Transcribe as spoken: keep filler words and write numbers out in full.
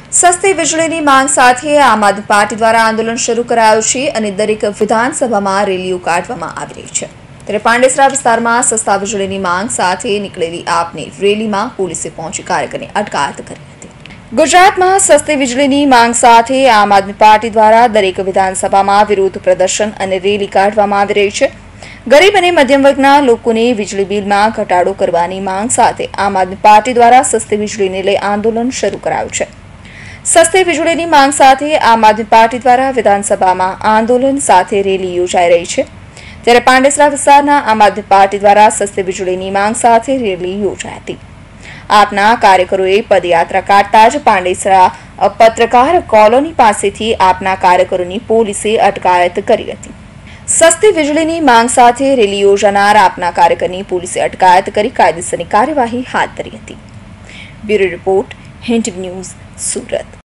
સસ્તી વીજળીની માંગ સાથે આમ આદમી પાર્ટી દ્વારા આંદોલન શરૂ કરાયું છે અને દરેક વિધાનસભામાં રેલીઓ કાઢવામાં આવી રહી છે। ત્યારે પાંડેસરા વિસ્તારમાં સસ્તા વીજળીની માંગ સાથે નીકળેલી આપની રેલીમાં પોલીસે પહોંચી કાર્યકરની અટકાયત કરી હતી। ગુજરાતમાં સસ્તી વીજળીની માંગ સાથે આમ આદમી પાર્ટી દ્વારા દરેક વિધાનસભામાં વિરોધ પ્રદર્શન અને રેલી કાઢવામાં આવી રહી છે। ગરીબ અને મધ્યમ વર્ગના લોકોને વીજળી બિલમાં ઘટાડો કરવાની માંગ સાથે આમ આદમી પાર્ટી દ્વારા સસ્તી વીજળીને લઈ આંદોલન શરૂ કરાયું છે। સસ્તી વીજળીની માંગ સાથે આમ આદમી પાર્ટી દ્વારા વિધાનસભામાં આંદોલન સાથે રેલી યોજાઈ રહી છે। ત્યારે પાંડેસરા વિસ્તારના આમ આદમી પાર્ટી દ્વારા સસ્તી વીજળીની માંગ સાથે રેલી યોજાઈ હતી। આપના કાર્યકરોએ પદયાત્રા કાઢતા જ પાંડેસરા પત્રકાર કોલોની પાસેથી આપના કાર્યકરોની પોલીસે અટકાયત કરી હતી। સસ્તી વીજળીની માંગ સાથે રેલી યોજાનાર આપના કાર્યકરની પોલીસે અટકાયત કરી કાયદેસરની કાર્યવાહી હાથ ધરી હતી। Bureau report, Hint News, Surat.